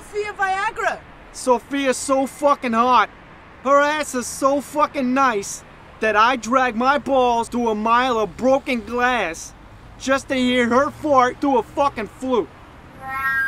Sofia Viagra. Sofia's so fucking hot. Her ass is so fucking nice that I drag my balls through a mile of broken glass just to hear her fart through a fucking flute.